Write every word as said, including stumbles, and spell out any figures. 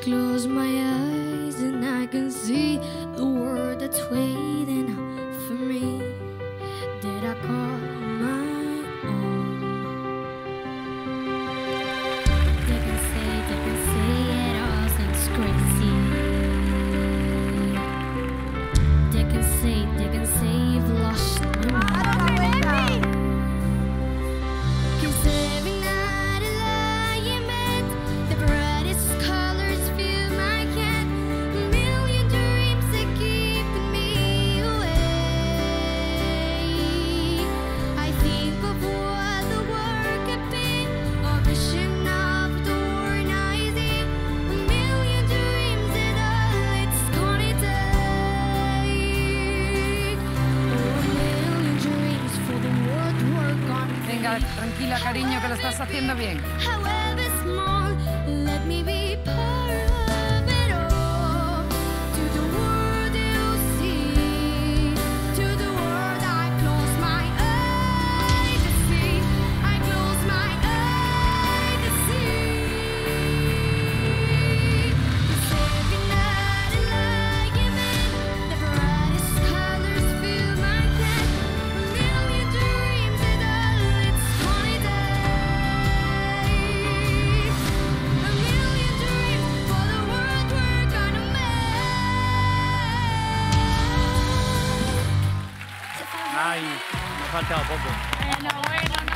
close my eyes and I can see the world that's waiting for me. Did I call my own? They can say, they can say it all sounds crazy. They can say, they can say you've lost my mind. Cause every night I lie in bed, the brightest colors fill my head. A million dreams that keep me away. I think of what the world could be, a vision of the world I see. A million dreams and all it's gonna take. Oh, a million dreams for the world we're gonna Venga, tranquila, cariño, que lo estás haciendo bien. however small, let me be part of it all. To the world you see, to the world I close my eyes to see. I close my eyes to see. 'Cause every night I lie in bed, the brightest colors fill my head. A million dreams and all it's gonna take. A million dreams for the world we're gonna make. Ay, me ha faltado poco. Bueno, bueno,